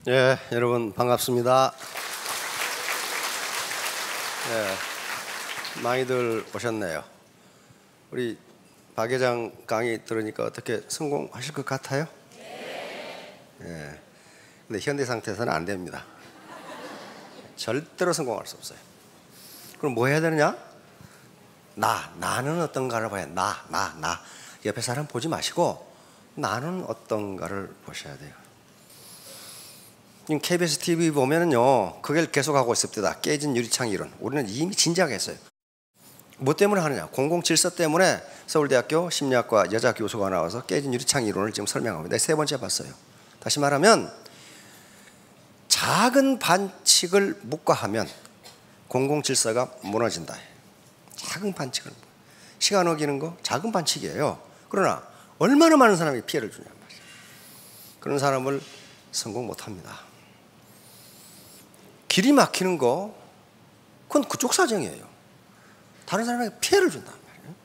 예, 여러분 반갑습니다. 예, 많이들 오셨네요. 우리 박 회장 강의 들으니까 어떻게 성공하실 것 같아요? 예, 근데 현대 상태에서는 안 됩니다. 절대로 성공할 수 없어요. 그럼 뭐 해야 되느냐? 나는 어떤가를 봐야 돼. 나. 옆에 사람 보지 마시고 나는 어떤가를 보셔야 돼요. 지금 KBS TV 보면은요, 그걸 계속하고 있습니다. 깨진 유리창 이론. 우리는 이미 진지하게 했어요. 뭐 때문에 하느냐? 공공질서 때문에 서울대학교 심리학과 여자 교수가 나와서 깨진 유리창 이론을 지금 설명합니다. 세 번째 봤어요. 다시 말하면 작은 반칙을 묵과하면 공공질서가 무너진다. 작은 반칙을, 시간 어기는 거 작은 반칙이에요. 그러나 얼마나 많은 사람이 피해를 주냐 말이에요. 그런 사람을 성공 못합니다. 길이 막히는 거, 그건 그쪽 사정이에요. 다른 사람에게 피해를 준단 말이에요.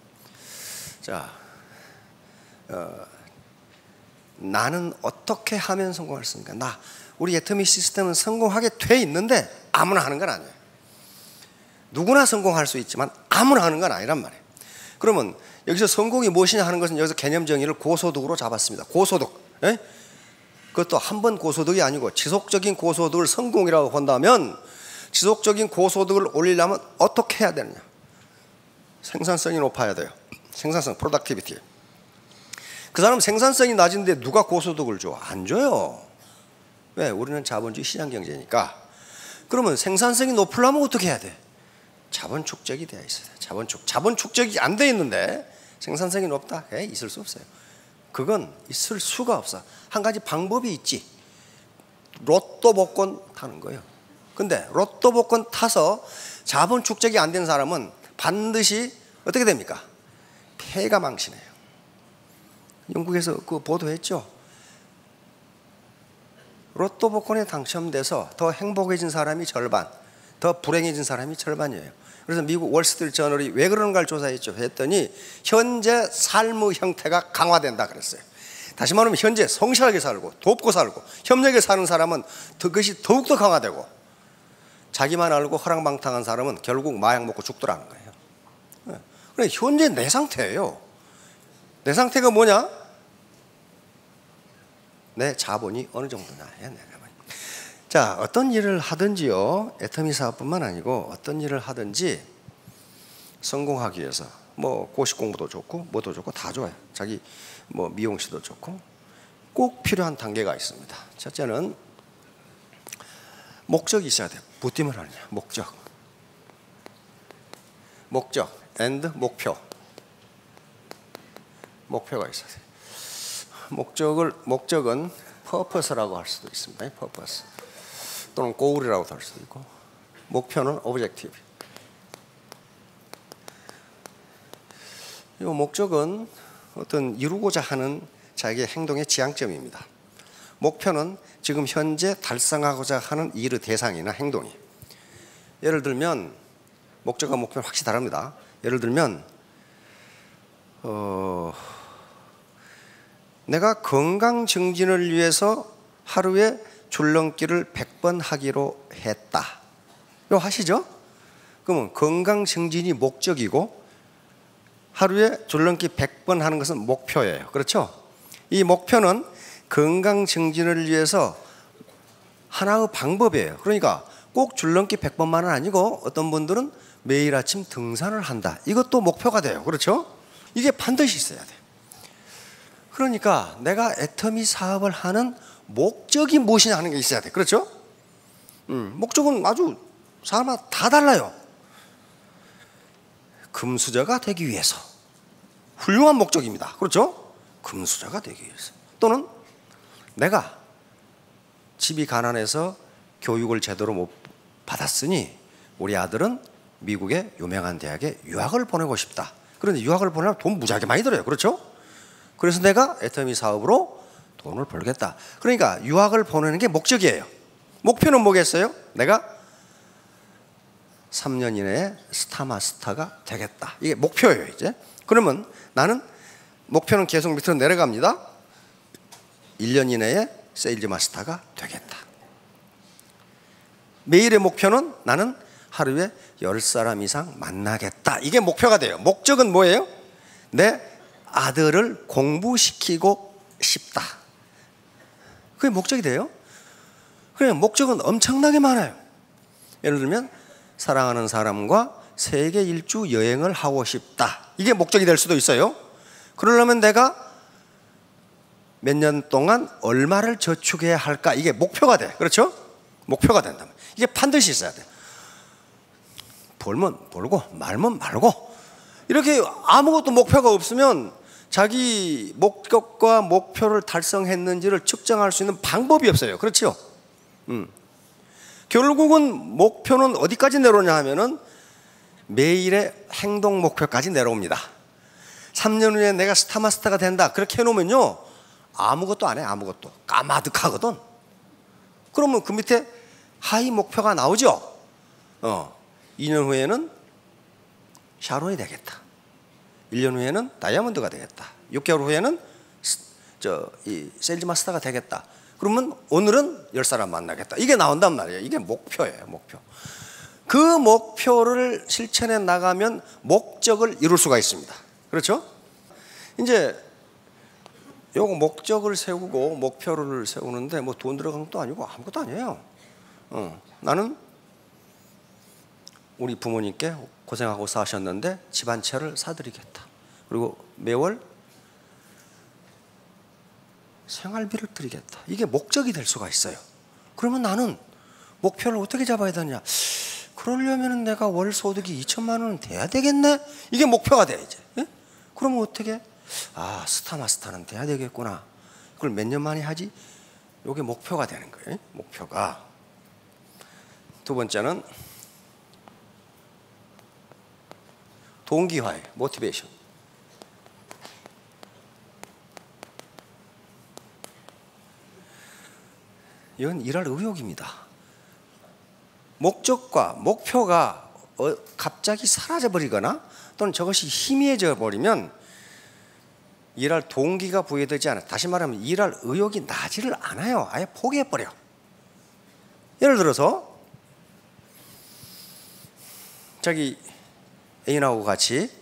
자, 나는 어떻게 하면 성공할 수 있는가? 우리 애터미 시스템은 성공하게 돼 있는데 아무나 하는 건 아니에요. 누구나 성공할 수 있지만 아무나 하는 건 아니란 말이에요. 그러면 여기서 성공이 무엇이냐 하는 것은 여기서 개념 정의를 고소득으로 잡았습니다. 고소득. 예? 그것도 한 번 고소득이 아니고 지속적인 고소득을 성공이라고 본다면, 지속적인 고소득을 올리려면 어떻게 해야 되느냐? 생산성이 높아야 돼요. 생산성, productivity. 그 사람 생산성이 낮은데 누가 고소득을 줘? 안 줘요. 왜? 우리는 자본주의 시장 경제니까. 그러면 생산성이 높으려면 어떻게 해야 돼? 자본 축적이 되어 있어야 돼. 자본 축적이 안 돼 있는데 생산성이 높다? 있을 수 없어요. 그건 있을 수가 없어. 한 가지 방법이 있지. 로또 복권 타는 거예요. 근데 로또 복권 타서 자본 축적이 안 된 사람은 반드시 어떻게 됩니까? 폐가 망신해요. 영국에서 그 보도했죠. 로또 복권에 당첨돼서 더 행복해진 사람이 절반, 더 불행해진 사람이 절반이에요. 그래서 미국 월스트리트 저널이 왜 그러는가를 조사했죠. 했더니 현재 삶의 형태가 강화된다 그랬어요. 다시 말하면 현재 성실하게 살고 돕고 살고 협력에 사는 사람은 그것이 더욱더 강화되고, 자기만 알고 허랑방탕한 사람은 결국 마약 먹고 죽더라는 거예요. 그러니까 현재 내 상태예요. 내 상태가 뭐냐? 내 자본이 어느 정도냐. 자, 어떤 일을 하든지요, 애터미 사업뿐만 아니고 어떤 일을 하든지 성공하기 위해서 뭐 고시 공부도 좋고 뭐도 좋고 다 좋아요. 자기 뭐 미용실도 좋고 꼭 필요한 단계가 있습니다. 첫째는 목적이 있어야 돼요. 뭐 때문에 하느냐? 목적 and 목표가 있어야 돼요. 목적은 purpose라고 할 수도 있습니다. purpose 또는 goal이라고 할 수도 있고, 목표는 objective. 이 목적은 어떤 이루고자 하는 자기의 행동의 지향점입니다. 목표는 지금 현재 달성하고자 하는 일의 대상이나 행동이. 예를 들면 목적과 목표는 확실히 다릅니다. 예를 들면 내가 건강 증진을 위해서 하루에 줄넘기를 100번 하기로 했다. 이거 하시죠? 그러면 건강 증진이 목적이고 하루에 줄넘기 100번 하는 것은 목표예요. 그렇죠? 이 목표는 건강 증진을 위해서 하나의 방법이에요. 그러니까 꼭 줄넘기 100번만은 아니고 어떤 분들은 매일 아침 등산을 한다. 이것도 목표가 돼요. 그렇죠? 이게 반드시 있어야 돼요. 그러니까 내가 애터미 사업을 하는 목적이 무엇이냐 하는 게 있어야 돼. 그렇죠? 목적은 아주 사람마다 다 달라요. 금수저가 되기 위해서. 훌륭한 목적입니다. 그렇죠? 금수저가 되기 위해서. 또는 내가 집이 가난해서 교육을 제대로 못 받았으니 우리 아들은 미국의 유명한 대학에 유학을 보내고 싶다. 그런데 유학을 보내면 돈 무지하게 많이 들어요. 그렇죠? 그래서 내가 애터미 사업으로 돈을 벌겠다. 그러니까 유학을 보내는 게 목적이에요. 목표는 뭐겠어요? 내가 3년 이내에 스타마스터가 되겠다. 이게 목표예요. 이제 그러면 나는 목표는 계속 밑으로 내려갑니다. 1년 이내에 세일즈 마스터가 되겠다. 매일의 목표는 나는 하루에 10사람 이상 만나겠다. 이게 목표가 돼요. 목적은 뭐예요? 내 아들을 공부시키고 싶다. 그게 목적이 돼요. 그래, 목적은 엄청나게 많아요. 예를 들면 사랑하는 사람과 세계 일주 여행을 하고 싶다. 이게 목적이 될 수도 있어요. 그러려면 내가 몇 년 동안 얼마를 저축해야 할까? 이게 목표가 돼. 그렇죠? 목표가 된다면 이게 반드시 있어야 돼. 벌면 벌고 말면 말고 이렇게 아무것도 목표가 없으면 자기 목적과 목표를 달성했는지를 측정할 수 있는 방법이 없어요. 그렇죠? 결국은 목표는 어디까지 내려오냐 하면은 매일의 행동 목표까지 내려옵니다. 3년 후에 내가 스타마스터가 된다. 그렇게 해놓으면요, 아무것도 안 해. 아무것도 까마득하거든. 그러면 그 밑에 하이 목표가 나오죠. 2년 후에는 샤론이 되겠다. 1년 후에는 다이아몬드가 되겠다. 6개월 후에는 이 세일즈 마스터가 되겠다. 그러면 오늘은 10사람 만나겠다. 이게 나온단 말이에요. 이게 목표예요. 목표. 그 목표를 실천해 나가면 목적을 이룰 수가 있습니다. 그렇죠? 이제 요거 목적을 세우고 목표를 세우는데 뭐 돈 들어간 것도 아니고 아무것도 아니에요. 나는 우리 부모님께 고생하고 사셨는데 집 한 채를 사드리겠다. 그리고 매월 생활비를 드리겠다. 이게 목적이 될 수가 있어요. 그러면 나는 목표를 어떻게 잡아야 되냐? 그러려면 내가 월 소득이 2천만 원은 돼야 되겠네? 이게 목표가 돼, 이제. 예? 그러면 어떻게? 아, 스타마스터는 돼야 되겠구나. 그걸 몇 년 만에 하지? 이게 목표가 되는 거예요. 목표가. 두 번째는 동기화예요. 모티베이션. 이건 일할 의욕입니다. 목적과 목표가 갑자기 사라져버리거나 또는 저것이 희미해져 버리면 일할 동기가 부여되지 않아요. 다시 말하면 일할 의욕이 나지를 않아요. 아예 포기해버려. 예를 들어서 자기 애인하고 같이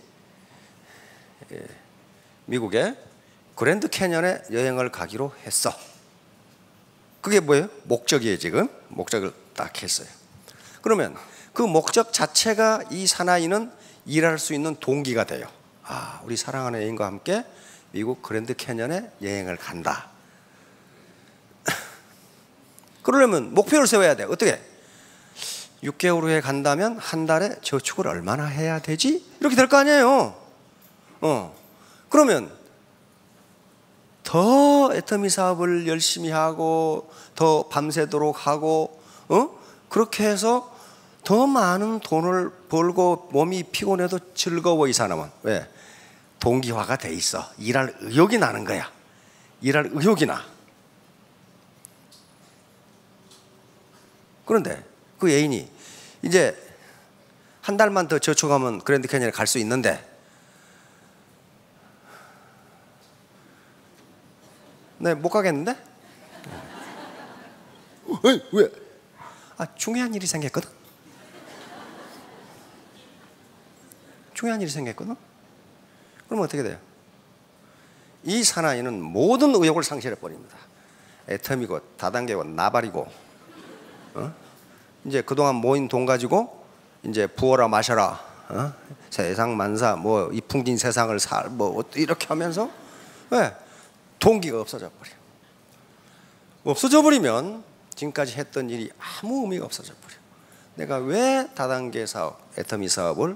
미국의 그랜드 캐년에 여행을 가기로 했어. 그게 뭐예요? 목적이에요. 지금 목적을 딱 했어요. 그러면 그 목적 자체가 이 사나이는 일할 수 있는 동기가 돼요. 아, 우리 사랑하는 애인과 함께 미국 그랜드 캐년에 여행을 간다. 그러려면 목표를 세워야 돼. 어떻게? 6개월 후에 간다면 한 달에 저축을 얼마나 해야 되지? 이렇게 될 거 아니에요. 그러면 더 애터미 사업을 열심히 하고 더 밤새도록 하고 그렇게 해서 더 많은 돈을 벌고 몸이 피곤해도 즐거워. 이 사람은 왜? 동기화가 돼 있어. 일할 의욕이 나는 거야. 일할 의욕이 나. 그런데 그 애인이 이제 한 달만 더 저축하면 그랜드 캐니언에 갈 수 있는데 네, 못 가겠는데? 왜? 아, 중요한 일이 생겼거든. 중요한 일이 생겼거든. 그럼 어떻게 돼요? 이 사나이는 모든 의욕을 상실해 버립니다. 애터미고 다단계고 나발이고, 이제 그동안 모인 돈 가지고 이제 부어라 마셔라, 세상 만사 뭐 이 풍진 세상을 뭐 이렇게 하면서 왜? 동기가 없어져 버려. 없어져 버리면 지금까지 했던 일이 아무 의미가 없어져 버려. 내가 왜 다단계 사업, 애터미 사업을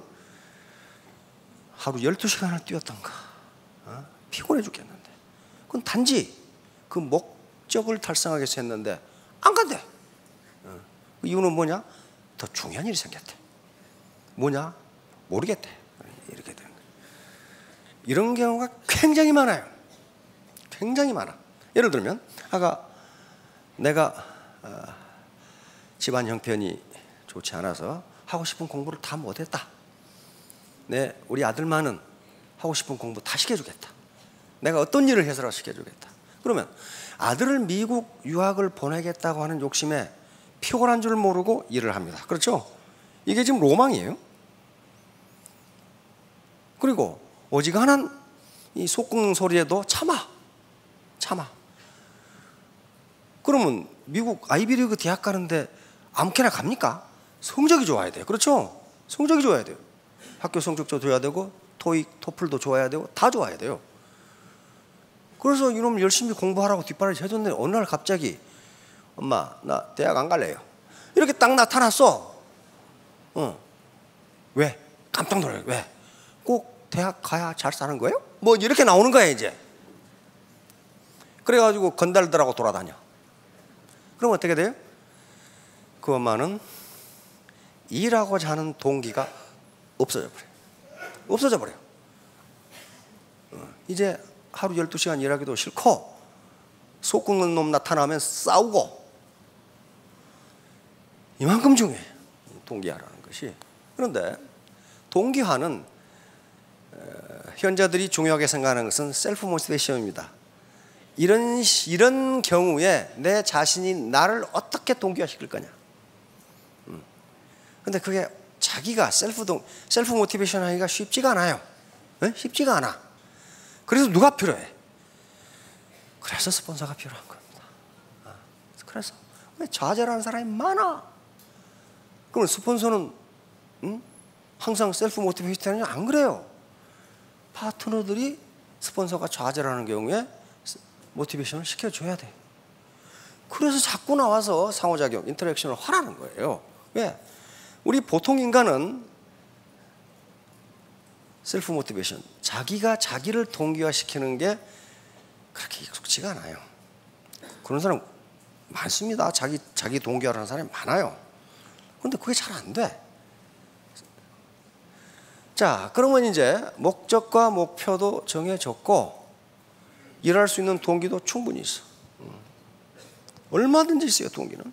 하루 12시간을 뛰었던가? 피곤해 죽겠는데. 그건 단지 그 목적을 달성하기 위해서 했는데 안 간대. 이유는 뭐냐? 더 중요한 일이 생겼대. 뭐냐? 모르겠대. 이렇게 되는 거예요. 이런 경우가 굉장히 많아요. 굉장히 많아. 예를 들면 아까 내가 집안 형편이 좋지 않아서 하고 싶은 공부를 다 못했다. 우리 아들만은 하고 싶은 공부 다 시켜주겠다. 내가 어떤 일을 해서라도 시켜주겠다. 그러면 아들을 미국 유학을 보내겠다고 하는 욕심에 피곤한 줄 모르고 일을 합니다. 그렇죠? 이게 지금 로망이에요. 그리고 어지간한 이 속 끓는 소리에도 참아. 그러면 미국 아이비리그 대학 가는데 아무렇게나 갑니까? 성적이 좋아야 돼요. 그렇죠? 성적이 좋아야 돼요. 학교 성적도 좋아야 되고 토익, 토플도 좋아야 되고 다 좋아야 돼요. 그래서 이놈 열심히 공부하라고 뒷바라지 해줬는데 어느 날 갑자기 엄마 나 대학 안 갈래요. 이렇게 딱 나타났어. 왜? 깜짝 놀라요. 왜? 꼭 대학 가야 잘 사는 거예요? 뭐 이렇게 나오는 거야 이제. 그래가지고 건달들하고 돌아다녀. 그럼 어떻게 돼요? 그 엄마는 일하고자 하는 동기가 없어져 버려요. 이제 하루 12시간 일하기도 싫고 속 끓는 놈 나타나면 싸우고 이만큼 중요해. 동기화라는 것이. 그런데 동기화는 현자들이 중요하게 생각하는 것은 셀프 모티베이션입니다. 이런 경우에 내 자신이 나를 어떻게 동기화시킬 거냐. 근데 그게 자기가 셀프 모티베이션 하기가 쉽지가 않아요. 네? 쉽지가 않아. 그래서 누가 필요해? 그래서 스폰서가 필요한 겁니다. 그래서 왜 좌절하는 사람이 많아? 그럼 스폰서는 항상 셀프 모티베이션이 안 그래요. 파트너들이 스폰서가 좌절하는 경우에 모티베이션을 시켜줘야 돼. 그래서 자꾸 나와서 상호작용, 인터랙션을 하라는 거예요. 왜? 우리 보통 인간은 셀프 모티베이션, 자기가 자기를 동기화시키는 게 그렇게 익숙지가 않아요. 그런 사람 많습니다. 자기 동기화하는 사람이 많아요. 그런데 그게 잘 안 돼. 자, 그러면 이제 목적과 목표도 정해졌고 일할 수 있는 동기도 충분히 있어. 얼마든지 있어요, 동기는.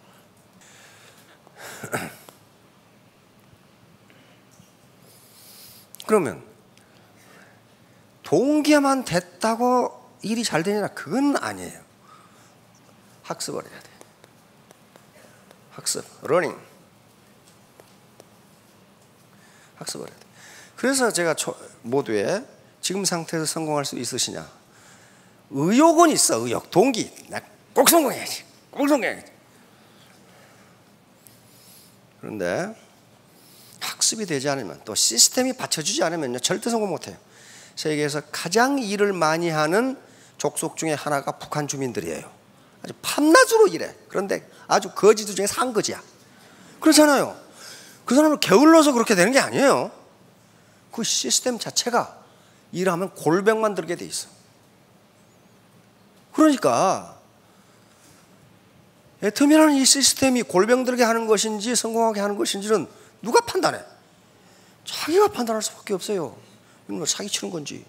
그러면 동기만 됐다고 일이 잘 되냐? 그건 아니에요. 학습을 해야 돼. 학습, 러닝. 학습을 해야 돼. 그래서 제가 모두에 지금 상태에서 성공할 수 있으시냐? 의욕은 있어, 의욕, 동기. 나 꼭 성공해야지. 꼭 성공해야지. 그런데 학습이 되지 않으면 또 시스템이 받쳐주지 않으면 절대 성공 못해요. 세계에서 가장 일을 많이 하는 족속 중에 하나가 북한 주민들이에요. 아주 밤낮으로 일해. 그런데 아주 거지들 중에 상거지야. 그렇잖아요. 그 사람을 게을러서 그렇게 되는 게 아니에요. 그 시스템 자체가 일하면 골병만 들게 돼 있어. 그러니까 애터미라는 이 시스템이 골병 들게 하는 것인지 성공하게 하는 것인지는 누가 판단해? 자기가 판단할 수밖에 없어요. 이건 사기치는 건지.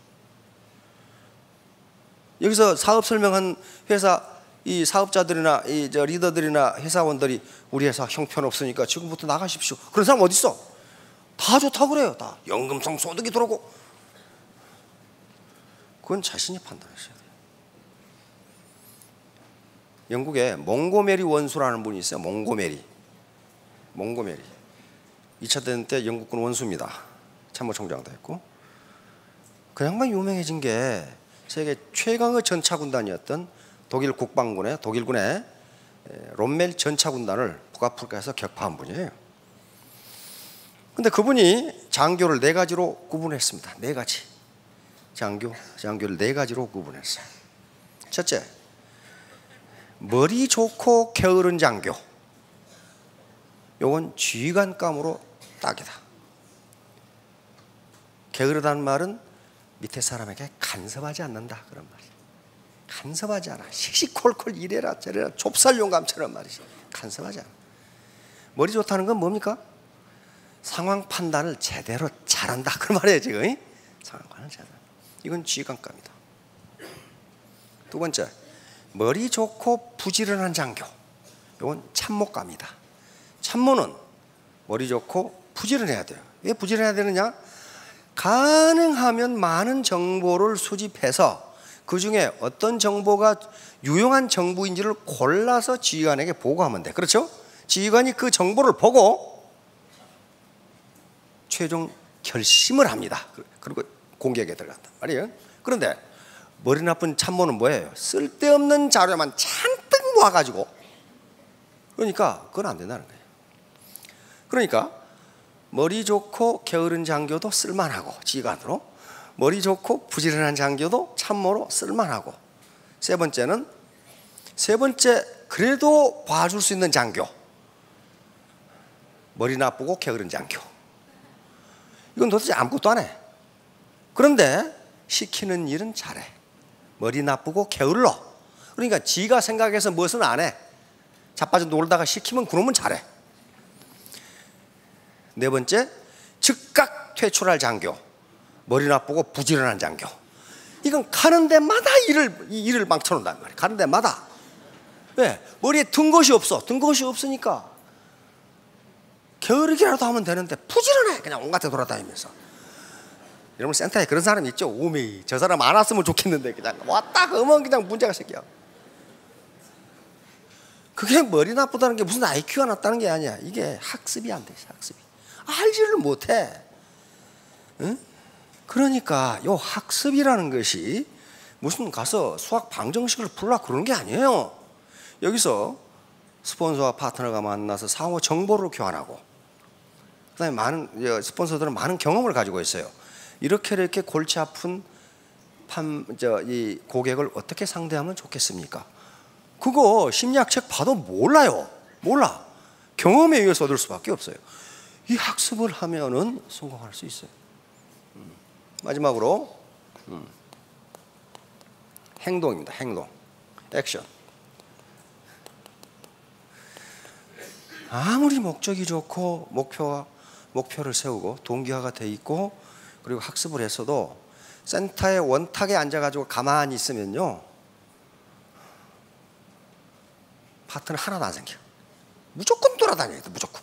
여기서 사업 설명한 회사 이 사업자들이나 리더들이나 회사원들이 우리 회사 형편없으니까 지금부터 나가십시오. 그런 사람 어디 있어? 다 좋다고 그래요. 다 연금성 소득이 들어오고. 그건 자신이 판단하셔야 돼요. 영국에 몽고메리 원수라는 분이 있어요. 몽고메리 2차 대전 때 영국군 원수입니다. 참모총장도 했고. 그 양반 유명해진 게 세계 최강의 전차군단이었던 독일군의 롬멜 전차군단을 북아프리카에서 격파한 분이에요. 근데 그분이 장교를 4가지로 구분했습니다. 4가지. 장교를 4가지로 구분했어요. 첫째, 머리 좋고 게으른 장교. 요건 지휘관감으로 딱이다. 게으르다는 말은 밑에 사람에게 간섭하지 않는다 그런 말이에요. 간섭하지 않아. 시시콜콜 이래라 저래라 좁쌀용감처럼 말이지. 간섭하지 않아. 머리 좋다는 건 뭡니까? 상황 판단을 제대로 잘한다 그런 말이에요 지금. 상황 판단을 잘한다. 이건 지휘관감이다. 두 번째, 머리 좋고 부지런한 장교. 이건 참모감이다. 참모는 머리 좋고 부지런해야 돼요. 왜 부지런해야 되느냐? 가능하면 많은 정보를 수집해서 그 중에 어떤 정보가 유용한 정보인지를 골라서 지휘관에게 보고하면 돼. 그렇죠? 지휘관이 그 정보를 보고 최종 결심을 합니다. 그리고 공격에 들어간단 말이에요. 그런데 머리 나쁜 참모는 뭐예요? 쓸데없는 자료만 잔뜩 모아가지고, 그러니까 그건 안 된다는 거예요. 그러니까 머리 좋고 게으른 장교도 쓸만하고 지휘관으로, 머리 좋고 부지런한 장교도 참모로 쓸만하고, 세 번째 그래도 봐줄 수 있는 장교, 머리 나쁘고 게으른 장교. 이건 도대체 아무것도 안 해. 그런데 시키는 일은 잘해. 머리 나쁘고 게을러. 그러니까 지가 생각해서 무엇은 안 해. 자빠져 놀다가 시키면 그놈은 잘해. 네 번째, 즉각 퇴출할 장교, 머리 나쁘고 부지런한 장교. 이건 가는 데마다 일을 망쳐놓는단 말이에요. 가는 데마다. 왜? 머리에 든 것이 없어. 든 것이 없으니까 게으르기라도 하면 되는데 부지런해. 그냥 온갖 데 돌아다니면서. 여러분 센터에 그런 사람 있죠? 오메, 저 사람 안 왔으면 좋겠는데 그냥 왔다 그러면 그냥 문제가 생겨. 그게 머리 나쁘다는 게 무슨 IQ가 낮다는 게 아니야. 이게 학습이 안 돼. 학습이 알지를 못해. 응? 그러니까 요 학습이라는 것이 무슨 가서 수학 방정식을 풀라 그런 게 아니에요. 여기서 스폰서와 파트너가 만나서 상호 정보를 교환하고, 그다음에 많은 스폰서들은 많은 경험을 가지고 있어요. 이렇게 골치 아픈 이 고객을 어떻게 상대하면 좋겠습니까? 그거 심리학책 봐도 몰라요. 몰라. 경험에 의해서 얻을 수밖에 없어요. 이 학습을 하면은 성공할 수 있어요. 마지막으로 행동입니다. 행동, 액션. 아무리 목적이 좋고 목표를 세우고 동기화가 돼 있고 그리고 학습을 했어도 센터의 원탁에 앉아가지고 가만히 있으면요, 파트너 하나도 안 생겨. 무조건 돌아다녀야 돼. 무조건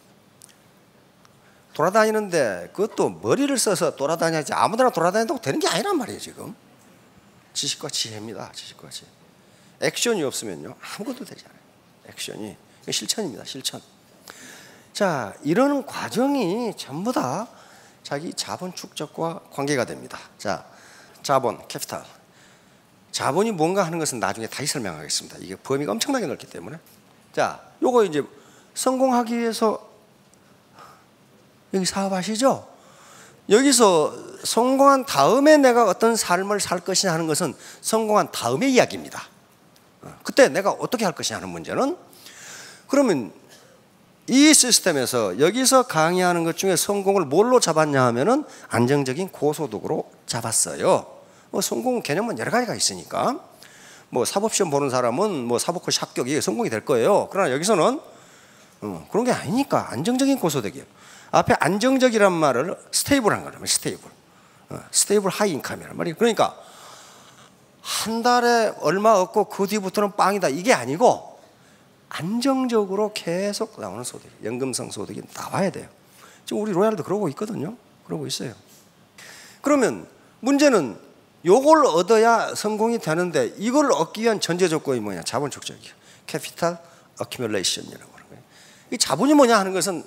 돌아다니는데 그것도 머리를 써서 돌아다녀야지 아무데나 돌아다닌다고 되는 게 아니란 말이에요. 지금 지식과 지혜입니다. 지식과 지혜. 액션이 없으면요 아무것도 되지 않아요. 액션이 실천입니다. 실천. 자, 이런 과정이 전부 다 자기 자본 축적과 관계가 됩니다. 자, 자본, 캐피탈. 자본이 뭔가 하는 것은 나중에 다시 설명하겠습니다. 이게 범위가 엄청나게 넓기 때문에. 자, 요거 이제 성공하기 위해서 여기 사업하시죠? 여기서 성공한 다음에 내가 어떤 삶을 살 것이냐 하는 것은 성공한 다음의 이야기입니다. 그때 내가 어떻게 할 것이냐 하는 문제는, 그러면 이 시스템에서 여기서 강의하는 것 중에 성공을 뭘로 잡았냐 하면은 안정적인 고소득으로 잡았어요. 뭐 성공 개념은 여러 가지가 있으니까 뭐 사법시험 보는 사람은 뭐 사법고시 합격이 성공이 될 거예요. 그러나 여기서는 그런 게 아니니까 안정적인 고소득이에요. 앞에 안정적이란 말을 스테이블한 거라면 스테이블 하이 인컴이란 말이에요. 그러니까 한 달에 얼마 얻고 그 뒤부터는 빵이다 이게 아니고 안정적으로 계속 나오는 소득, 연금성 소득이 나와야 돼요. 지금 우리 로얄도 그러고 있거든요. 그러고 있어요. 그러면 문제는 요걸 얻어야 성공이 되는데 이걸 얻기 위한 전제 조건이 뭐냐? 자본 축적이에요. 캐피탈 어큐뮬레이션이라고 하는 거예요. 이 자본이 뭐냐 하는 것은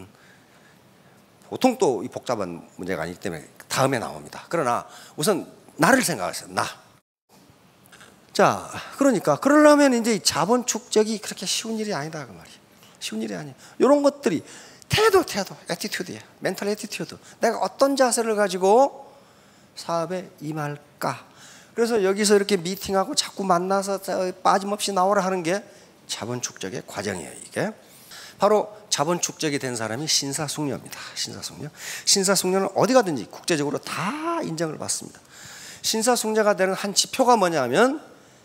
보통 또 이 복잡한 문제가 아니기 때문에 다음에 나옵니다. 그러나 우선 나를 생각하세요. 나. 자, 그러니까 그러려면 이제 자본 축적이 그렇게 쉬운 일이 아니다 그 말이에요. 쉬운 일이 아니에요. 이런 것들이 태도, 애티튜드예요. 멘탈 애티튜드. 내가 어떤 자세를 가지고 사업에 임할까? 그래서 여기서 이렇게 미팅하고 자꾸 만나서 빠짐없이 나오라 하는 게 자본 축적의 과정이에요. 이게 바로 자본 축적이 된 사람이 신사숙녀입니다. 신사숙녀는 어디 가든지 국제적으로 다 인정을 받습니다. 신사숙녀가 되는 한 지표가 뭐냐면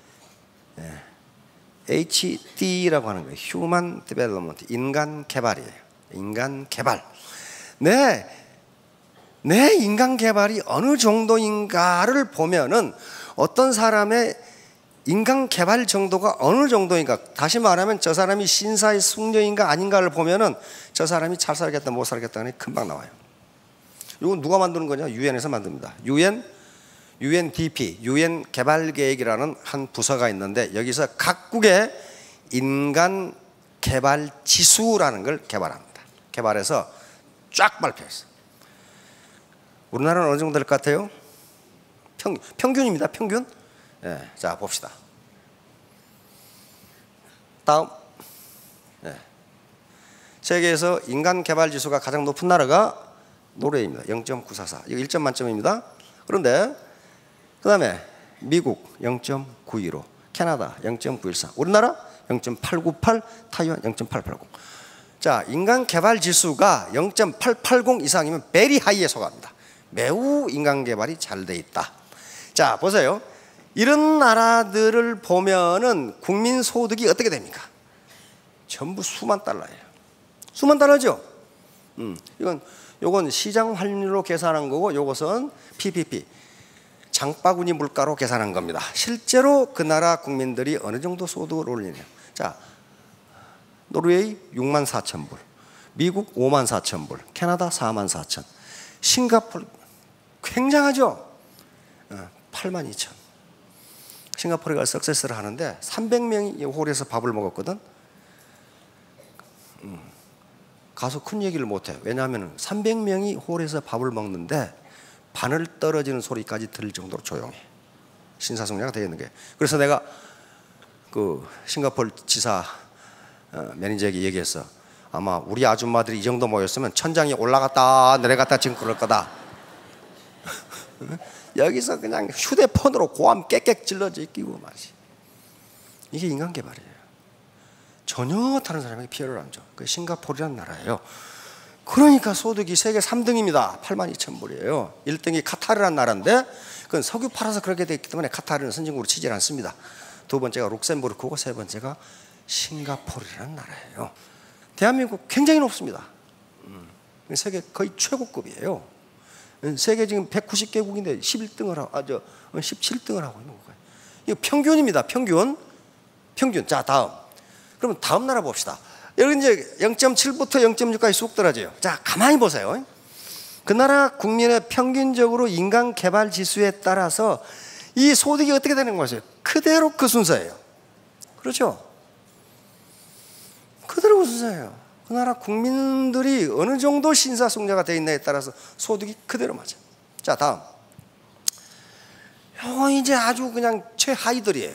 HD라고 하는 거예요. Human Development, 인간 개발이에요. 인간 개발. 내 인간 개발이 어느 정도인가를 보면은 어떤 사람의 인간 개발 정도가 어느 정도인가, 다시 말하면 저 사람이 신사의 숙녀인가 아닌가를 보면은 저 사람이 잘 살겠다 못 살겠다는 게 금방 나와요. 이건 누가 만드는 거냐? 유엔에서 만듭니다. UNDP, UN 개발 계획이라는 한 부서가 있는데 여기서 각국의 인간 개발 지수라는 걸 개발합니다. 개발해서 쫙 발표했어요. 우리나라는 어느 정도 될 것 같아요? 평균입니다. 평균. 네, 자 봅시다. 다음. 네. 세계에서 인간 개발 지수가 가장 높은 나라가 노르웨이입니다. 0.944. 이거 1점 만점입니다. 그런데 그 다음에 미국 0.915, 캐나다 0.914, 우리나라 0.898, 타이완 0.880. 자, 인간 개발 지수가 0.880 이상이면 베리 하이에 속합니다. 매우 인간 개발이 잘 돼 있다. 자, 보세요. 이런 나라들을 보면은 국민 소득이 어떻게 됩니까? 전부 수만 달러예요. 수만 달러죠. 요건 시장 환율로 계산한 거고, 요것은 PPP, 장바구니 물가로 계산한 겁니다. 실제로 그 나라 국민들이 어느 정도 소득을 올리냐. 자, 노르웨이 6만 4천 불, 미국 5만 4천 불, 캐나다 4만 4천, 싱가포르 굉장하죠. 8만 2천. 싱가포르가 석세스를 하는데 300명이 홀에서 밥을 먹었거든. 가서 큰 얘기를 못해. 왜냐하면 300명이 홀에서 밥을 먹는데 바늘 떨어지는 소리까지 들릴 정도로 조용해. 신사숙녀가 되어 있는 게. 그래서 내가 그 싱가포르 지사 매니저에게 얘기했어. 아마 우리 아줌마들이 이 정도 모였으면 천장이 올라갔다 내려갔다 지금 그럴 거다. 여기서 그냥 휴대폰으로 고함 깨깨 찔러져 있기고 말이지. 이게 인간 개발이에요. 전혀 다른 사람에게 피해를 안 줘. 그 싱가포르라는 나라예요. 그러니까 소득이 세계 3등입니다. 8만 2천 불이에요. 1등이 카타르라는 나라인데 그건 석유 팔아서 그렇게 되기 때문에 카타르는 선진국으로 치질 않습니다. 두 번째가 룩셈부르크고 세 번째가 싱가포르라는 나라예요. 대한민국 굉장히 높습니다. 세계 거의 최고급이에요. 세계 지금 190개국인데 11등을 하고 17등을 하고 있는 거예요. 이거 평균입니다. 평균. 자, 다음. 그러면 다음 나라 봅시다. 여기 이제 0.7부터 0.6까지 쑥 떨어져요. 자, 가만히 보세요. 그 나라 국민의 평균적으로 인간 개발 지수에 따라서 이 소득이 어떻게 되는 거죠? 그대로 그 순서예요. 그렇죠? 그대로 그 순서예요. 그 나라 국민들이 어느 정도 신사숙녀가 되어 있냐에 따라서 소득이 그대로 맞아요. 자, 다음. 이거 이제 아주 그냥 최하위들이에요.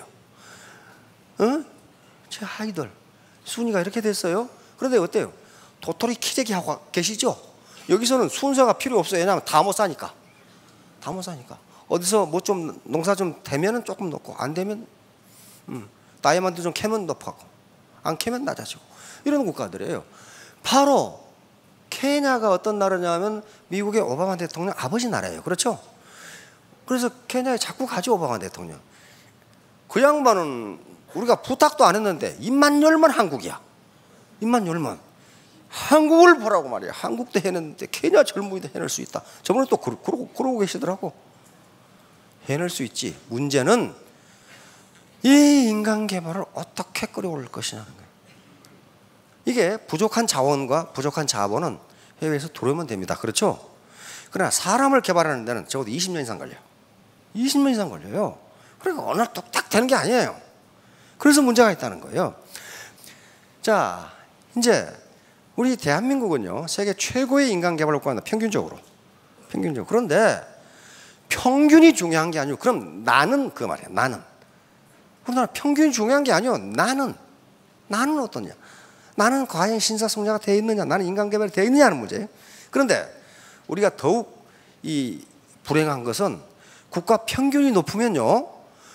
최하위들. 순위가 이렇게 됐어요. 그런데 어때요? 도토리 키재기 하고 계시죠? 여기서는 순서가 필요 없어요. 왜냐하면 다 못 사니까. 다 못 사니까. 어디서 뭐 좀 농사 좀 되면은 조금 높고 안 되면 다이아몬드 좀 캐면 높아고 안 캐면 낮아지고 이런 국가들이에요. 바로 케냐가 어떤 나라냐면 미국의 오바마 대통령 아버지 나라예요. 그렇죠? 그래서 케냐에 자꾸 가죠. 오바마 대통령. 그 양반은 우리가 부탁도 안 했는데 입만 열면 한국이야. 입만 열면 한국을 보라고 말이야. 한국도 해냈는데 케냐 젊은이도 해낼 수 있다. 저번에 또 그러고 계시더라고. 해낼 수 있지. 문제는 이 인간 개발을 어떻게 끌어올릴 것이냐는 거예요. 이게 부족한 자원과 부족한 자본은 해외에서 들어오면 됩니다. 그렇죠? 그러나 사람을 개발하는 데는 적어도 20년 이상 걸려요. 20년 이상 걸려요. 그러니까 어느 날 뚝딱 되는 게 아니에요. 그래서 문제가 있다는 거예요. 자, 이제 우리 대한민국은요, 세계 최고의 인간 개발을 구한다. 평균적으로. 그런데 평균이 중요한 게 아니고, 그럼 나는 그 말이야. 나는. 우리나라 평균이 중요한 게 아니고, 나는 어떠냐? 나는 과연 신사숙녀가 되어 있느냐? 나는 인간 개발이 되어 있느냐는 문제예요. 그런데 우리가 더욱 이 불행한 것은 국가 평균이 높으면요,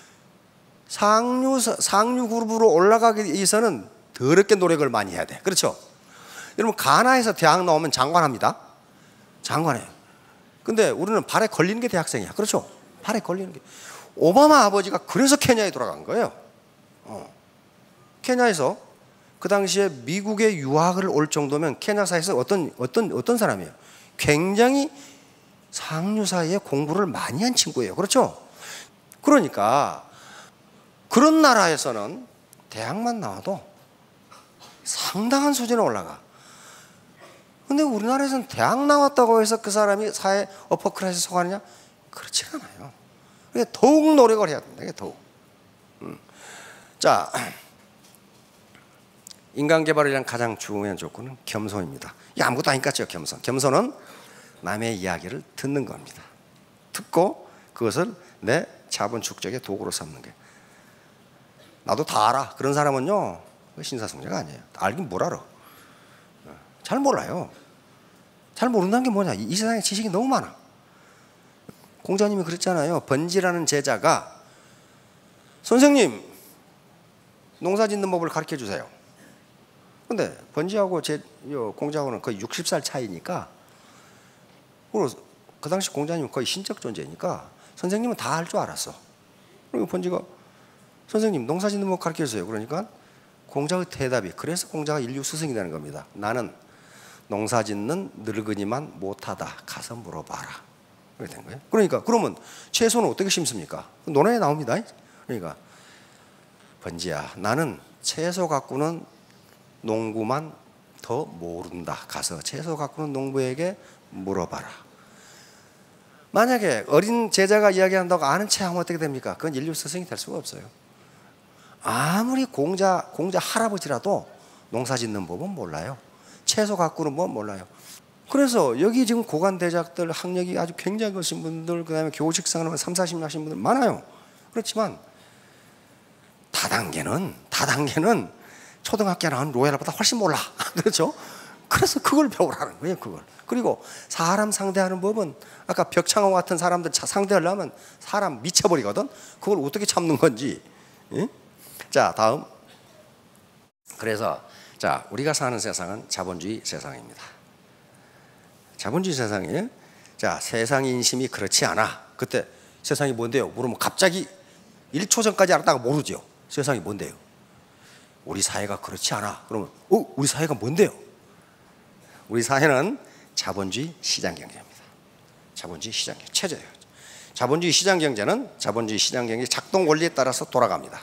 상류 그룹으로 올라가기 위해서는 더럽게 노력을 많이 해야 돼. 그렇죠? 여러분, 가나에서 대학 나오면 장관합니다. 장관해요. 근데 우리는 발에 걸리는 게 대학생이야. 그렇죠? 발에 걸리는 게. 오바마 아버지가 그래서 케냐에 돌아간 거예요. 케냐에서 그 당시에 미국에 유학을 올 정도면 케냐사에서 어떤 사람이에요? 굉장히 상류 사이에 공부를 많이 한 친구예요. 그렇죠? 그러니까 그런 나라에서는 대학만 나와도 상당한 수준에 올라가. 근데 우리나라에서는 대학 나왔다고 해서 그 사람이 사회 어퍼클래스에 속하느냐? 그렇지 않아요. 그러니까 더욱 노력을 해야 된다. 더욱. 자, 인간 개발을 위한 가장 중요한 조건은 겸손입니다. 이게 아무것도 아닌 것 같죠, 겸손. 겸손은 남의 이야기를 듣는 겁니다. 듣고 그것을 내 자본 축적의 도구로 삼는 게. 나도 다 알아. 그런 사람은요, 신사숙녀가 아니에요. 알긴 뭘 알아. 잘 몰라요. 잘 모른다는 게 뭐냐. 이 세상에 지식이 너무 많아. 공자님이 그랬잖아요. 번지라는 제자가 선생님, 농사 짓는 법을 가르쳐 주세요. 근데 번지하고 공자하고는 거의 60살 차이니까, 그 당시 공자님은 거의 신적 존재니까 선생님은 다 할 줄 알았어. 그리고 번지가 선생님 농사 짓는 법 가르쳐 주세요. 그러니까 공자의 대답이, 그래서 공자가 인류 스승이 되는 겁니다. 나는 농사 짓는 늙은이만 못하다. 가서 물어봐라. 그렇게 된 거예요. 그러니까 그러면 채소는 어떻게 심습니까? 논어에 나옵니다. 그러니까 번지야, 나는 채소 갖고는 농부만 더 모른다. 가서 채소 갖고는 농부에게 물어봐라. 만약에 어린 제자가 이야기한다고 아는 체하면 어떻게 됩니까? 그건 인류 스승이 될 수가 없어요. 아무리 공자 할아버지라도 농사 짓는 법은 몰라요. 채소 갖고는 뭐 몰라요. 그래서 여기 지금 고관대작들, 학력이 아주 굉장히 크신 분들, 그 다음에 교직생활 3, 40년 하신 분들 많아요. 그렇지만 다단계는 초등학교 나온 로얄보다 훨씬 몰라. 그렇죠? 그래서 그걸 배우라는 거예요. 그걸. 그리고 사람 상대하는 법은 아까 벽창호 같은 사람들 상대하려면 사람 미쳐버리거든. 그걸 어떻게 참는 건지. 예? 자, 다음. 그래서 자, 우리가 사는 세상은 자본주의 세상입니다. 자본주의 세상에, 자, 세상 인심이 그렇지 않아. 그때 세상이 뭔데요? 물으면 갑자기 1초 전까지 알았다가 모르죠. 세상이 뭔데요? 우리 사회가 그렇지 않아. 그러면 우리 사회가 뭔데요? 우리 사회는 자본주의 시장 경제입니다. 자본주의 시장 경제 체제예요. 자본주의 시장 경제는 자본주의 시장 경제 작동 원리에 따라서 돌아갑니다.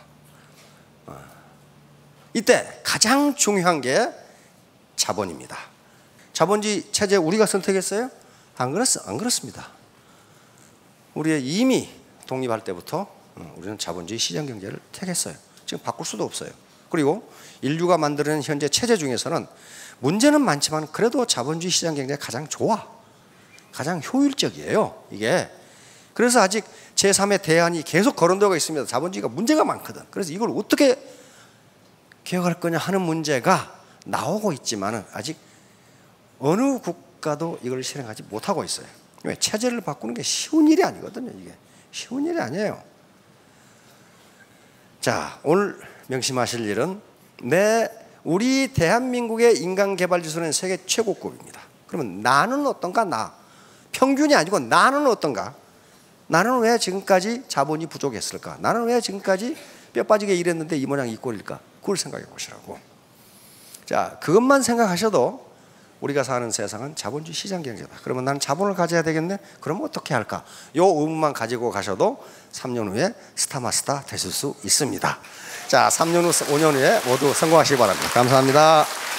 이때 가장 중요한 게 자본입니다. 자본주의 체제 우리가 선택했어요? 안 그렇습니다. 우리의 이미 독립할 때부터 우리는 자본주의 시장 경제를 택했어요. 지금 바꿀 수도 없어요. 그리고 인류가 만드는 현재 체제 중에서는 문제는 많지만 그래도 자본주의 시장 경제가 가장 좋아. 가장 효율적이에요. 이게. 그래서 아직 제3의 대안이 계속 거론되고 있습니다. 자본주의가 문제가 많거든. 그래서 이걸 어떻게 개혁할 거냐 하는 문제가 나오고 있지만 아직 어느 국가도 이걸 실행하지 못하고 있어요. 왜? 체제를 바꾸는 게 쉬운 일이 아니거든요. 이게 쉬운 일이 아니에요. 자, 오늘 명심하실 일은 우리 대한민국의 인간개발지수는 세계 최고급입니다. 그러면 나는 어떤가? 나 평균이 아니고 나는 어떤가? 나는 왜 지금까지 자본이 부족했을까? 나는 왜 지금까지 뼈 빠지게 일했는데 이 모양 이 꼴일까? 그걸 생각해 보시라고. 자, 그것만 생각하셔도 우리가 사는 세상은 자본주의 시장 경제다. 그러면 나는 자본을 가져야 되겠네? 그럼 어떻게 할까? 요 의문만 가지고 가셔도 3년 후에 스타마스터 되실 수 있습니다. 자, 3년 후, 5년 후에 모두 성공하시기 바랍니다. 감사합니다.